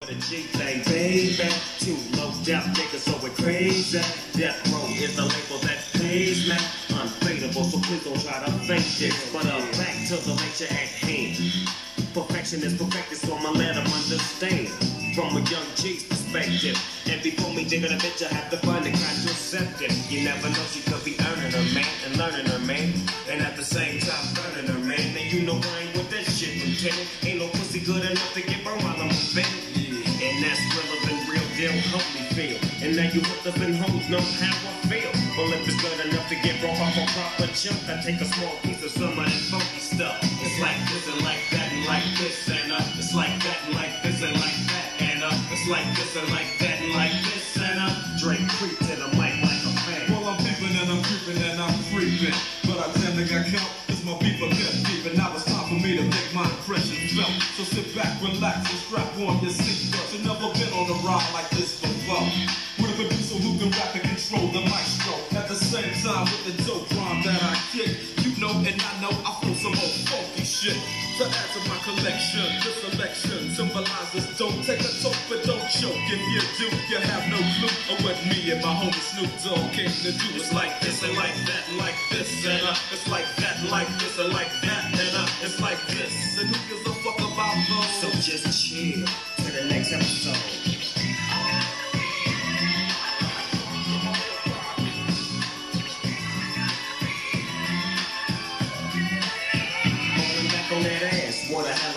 The G-Thing, baby. Too low death niggas, so we're crazy. Death Row is the label that pays me. Unfadable, so please don't try to fake this. But back to the lecture at hand. Perfection is perfected, so I'ma let them understand. From a young G's perspective. And before me digging a bitch, I have to find a contraceptive. You never know, she could be earning her man and learning her man. And at the same time, burning her man. Now you know I ain't with that shit, Lieutenant. Ain't no pussy good enough to get burned while I'm offended. And that's relevant, real deal, Holyfield. And now you hookers and hoes know how I feel. Well, if it's good enough to get broke off a proper chunk, I take a small piece of some of that funky stuff. It's like this and like that and like this and it's like that and like this and like that and it's like this and like that and like this and Drake creep to the mic like a fan. Well, I'm peeping and I'm creeping and I'm creeping, but I tend to get count. Cause my people kept deep, and now it's time for me to make my impression felt. So sit back, relax, and strap on your seatbelts. You've never been on a ride like this before. With a producer who can rap and control the maestro. At the same time with the dope rhyme that I kick. You know and I know I feel some old funky shit. To add to my collection, this selection symbolizes don't take a toke but don't choke. If you do, you have no clue of what me and my homie Snoop Dogg came to do. It's like this and like that and like this and it's like that and like this and like that and it's like this. And who gives a fuck about those? So just chill to the next episode. On that ass, what a hell